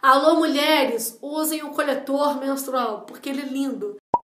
Alô, mulheres, usem o coletor menstrual, porque ele é lindo.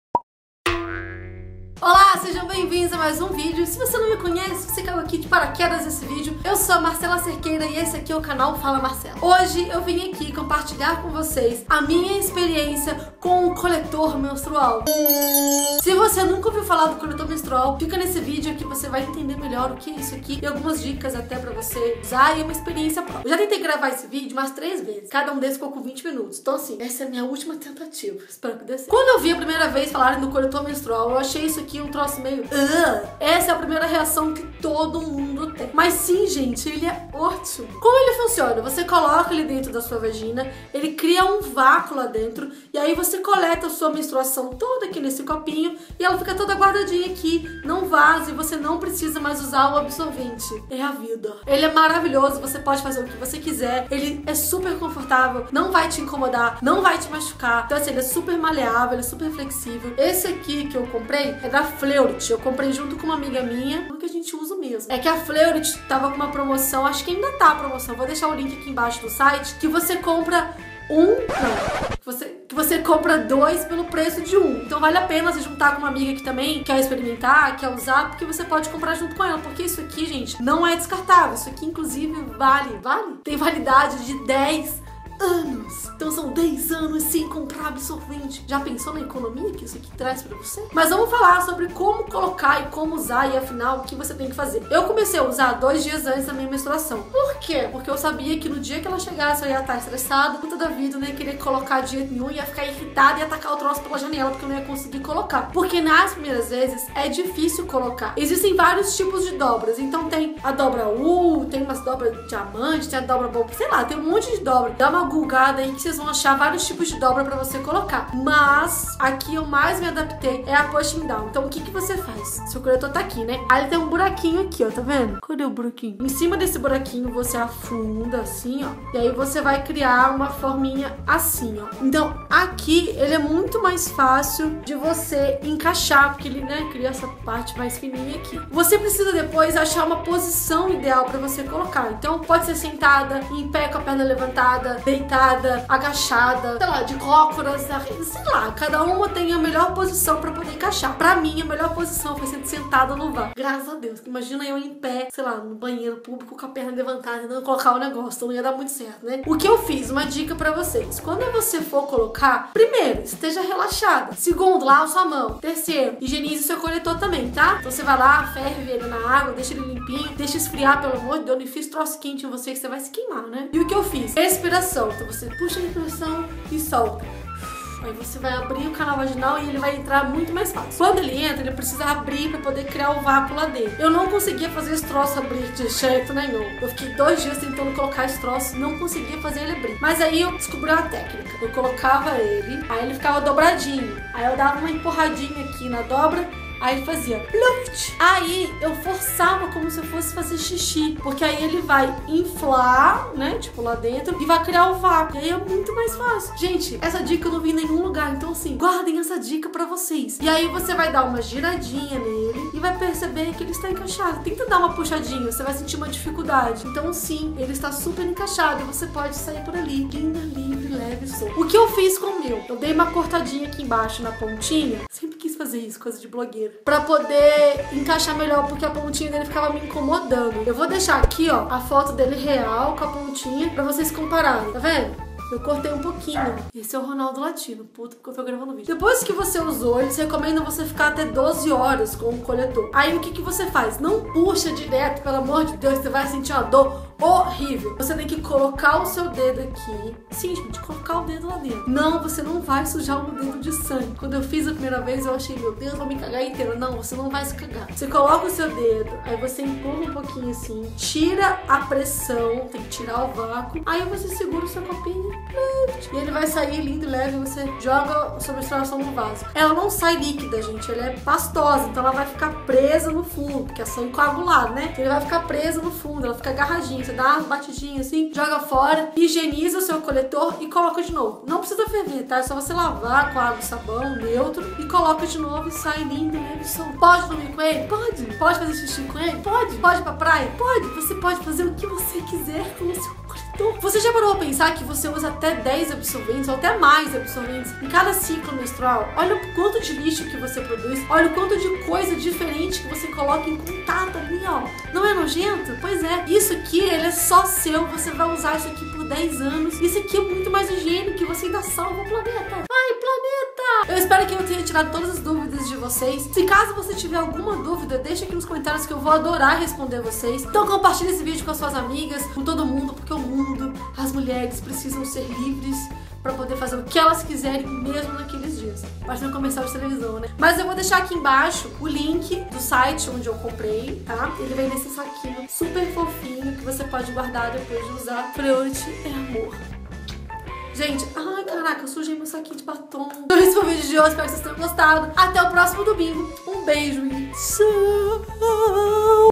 Olá, sejam bem-vindos a mais um vídeo. Se você não me conhece, você caiu aqui de paraquedas nesse vídeo. Eu sou a Marcela Cerqueira e esse aqui é o canal Fala Marcela. Hoje eu vim aqui compartilhar com vocês a minha experiência com o coletor menstrual. Se você nunca ouviu falar do coletor menstrual, fica nesse vídeo que você vai entender melhor o que é isso aqui e algumas dicas até pra você usar e é uma experiência própria. Eu já tentei gravar esse vídeo umas 3 vezes, cada um desses ficou com 20 minutos. Então assim, essa é a minha última tentativa. Espero que dê certo. Quando eu vi a primeira vez falarem do coletor menstrual, eu achei isso aqui um troço meio... Essa é a primeira reação que todo mundo tem. Mas sim, gente, ele é ótimo. Como ele funciona? Você coloca ele dentro da sua vagina, ele cria um vácuo lá dentro, e aí você coleta a sua menstruação toda aqui nesse copinho, e ela fica toda guardadinha aqui, não vaza, e você não precisa mais usar o absorvente. É a vida. Ele é maravilhoso, você pode fazer o que você quiser, ele é super confortável, não vai te incomodar, não vai te machucar. Então assim, ele é super maleável, ele é super flexível. Esse aqui que eu comprei é da Fleurit, eu comprei junto com uma amiga minha, que a gente usa mesmo. É que a Fleurit tava com uma promoção, acho que ainda tá a promoção, vou deixar o link aqui embaixo do site, que você compra que você compra 2 pelo preço de 1. Então vale a pena você juntar com uma amiga que também quer experimentar, quer usar, porque você pode comprar junto com ela. Porque isso aqui, gente, não é descartável. Isso aqui, inclusive, vale? Tem validade de 10 anos. Então são 10 anos sem comprar absorvente. Já pensou na economia que isso aqui traz pra você? Mas vamos falar sobre como colocar e como usar e afinal o que você tem que fazer. Eu comecei a usar 2 dias antes da minha menstruação. Por quê? Porque eu sabia que no dia que ela chegasse eu ia estar estressada, puta da vida, eu não ia querer colocar de jeito nenhum, ia ficar irritada e ia atacar o troço pela janela porque eu não ia conseguir colocar. Porque nas primeiras vezes é difícil colocar. Existem vários tipos de dobras. Então tem a dobra U, tem umas dobras diamante, tem a dobra boba, sei lá, tem um monte de dobra. Dá uma gulgada aí que vocês vão achar vários tipos de dobra pra você colocar. Mas aqui eu mais me adaptei é a pushing down. Então o que você faz? Seu coletor tá aqui, né? Aí ele tem um buraquinho aqui, ó, tá vendo? Cadê o buraquinho? Em cima desse buraquinho você afunda assim, ó. E aí você vai criar uma forminha assim, ó. Então aqui ele é muito mais fácil de você encaixar, porque ele, né, cria essa parte mais fininha aqui. Você precisa depois achar uma posição ideal pra você colocar. Então pode ser sentada, em pé com a perna levantada, deitada, agachada, sei lá, de cócoras, sei lá, cada uma tem a melhor posição pra poder encaixar. Pra mim, a melhor posição foi sendo sentada no vaso. Graças a Deus, imagina eu em pé, sei lá, no banheiro público com a perna levantada, tentando colocar o negócio, então não ia dar muito certo, né? O que eu fiz, uma dica pra vocês, quando você for colocar, primeiro, esteja relaxada. Segundo, lava sua mão. Terceiro, higienize o seu coletor também, tá? Então você vai lá, ferve ele na água, deixa ele limpinho, deixa esfriar, pelo amor de Deus, não fiz troço quente em você que você vai se queimar, né? E o que eu fiz? Respiração. Então você puxa a respiração e solta. Aí você vai abrir o canal vaginal e ele vai entrar muito mais fácil. Quando ele entra, ele precisa abrir pra poder criar o vácuo lá dentro. Eu não conseguia fazer esse troço abrir de jeito nenhum. Eu fiquei 2 dias tentando colocar esse troço, não conseguia fazer ele abrir. Mas aí eu descobri uma técnica. Eu colocava ele, aí ele ficava dobradinho. Aí eu dava uma empurradinha aqui na dobra, aí ele fazia luft. Aí eu forçava como se eu fosse fazer xixi, porque aí ele vai inflar, né, tipo lá dentro, e vai criar o vácuo. E aí é muito mais fácil. Gente, essa dica eu não vi em nenhum lugar, então assim, guardem essa dica pra vocês. E aí você vai dar uma giradinha nele e vai perceber que ele está encaixado. Tenta dar uma puxadinha, você vai sentir uma dificuldade. Então sim, ele está super encaixado e você pode sair por ali, linda, livre, leve e solta. O que eu fiz com o meu? Eu dei uma cortadinha aqui embaixo na pontinha. Sempre quis fazer isso, coisa de blogueira, pra poder encaixar melhor, porque a pontinha dele ficava me incomodando. Eu vou deixar aqui, ó, a foto dele real com a pontinha pra vocês compararem, tá vendo? Eu cortei um pouquinho. Esse é o Ronaldo Latino, puta, porque eu tô gravando vídeo. Depois que você usou, eles recomendam você ficar até 12 horas com o coletor. Aí o que você faz? Não puxa direto, pelo amor de Deus, você vai sentir uma dor horrível. Você tem que colocar o seu dedo aqui. Sim, gente, colocar o dedo lá dentro. Não, você não vai sujar o dedo de sangue. Quando eu fiz a primeira vez, eu achei, meu Deus, vou me cagar inteira. Não, você não vai se cagar. Você coloca o seu dedo, aí você empurra um pouquinho assim, tira a pressão, tem que tirar o vácuo. Aí você segura o seu copinho e ele vai sair lindo e leve. Você joga a sua menstruação no vaso. Ela não sai líquida, gente, ela é pastosa, então ela vai ficar presa no fundo, porque é sangue coagulado, né? Então ele vai ficar presa no fundo, ela fica agarradinha. Você dá umas batidinhas assim, joga fora, higieniza o seu coletor e coloca de novo. Não precisa ferver, tá? É só você lavar com água e sabão neutro e coloca de novo e sai lindo, leve e solto. Pode dormir com ele? Pode. Pode fazer xixi com ele? Pode. Pode ir pra praia? Pode. Você pode fazer o que você quiser com o seu coletor. Então, você já parou a pensar que você usa até 10 absorventes ou até mais absorventes em cada ciclo menstrual? Olha o quanto de lixo que você produz, olha o quanto de coisa diferente que você coloca em contato ali, ó. Não é nojento? Pois é. Isso aqui, ele é só seu, você vai usar isso aqui por 10 anos. Isso aqui é muito mais higiênico e você ainda salva o planeta. Ai, planeta! Eu espero que eu tenha tirado todas as dúvidas de vocês. Se caso você tiver alguma dúvida, deixa aqui nos comentários que eu vou adorar responder vocês. Então compartilha esse vídeo com as suas amigas, com todo mundo, porque o mundo, as mulheres precisam ser livres pra poder fazer o que elas quiserem, mesmo naqueles dias. Parecendo um comercial de televisão, né? Mas eu vou deixar aqui embaixo o link do site onde eu comprei, tá? Ele vem nesse saquinho super fofinho que você pode guardar depois de usar. Freud é amor. Gente, ai caraca, eu sujei meu saquinho de batom. Então esse foi o vídeo de hoje, espero que vocês tenham gostado. Até o próximo domingo. Um beijo e tchau!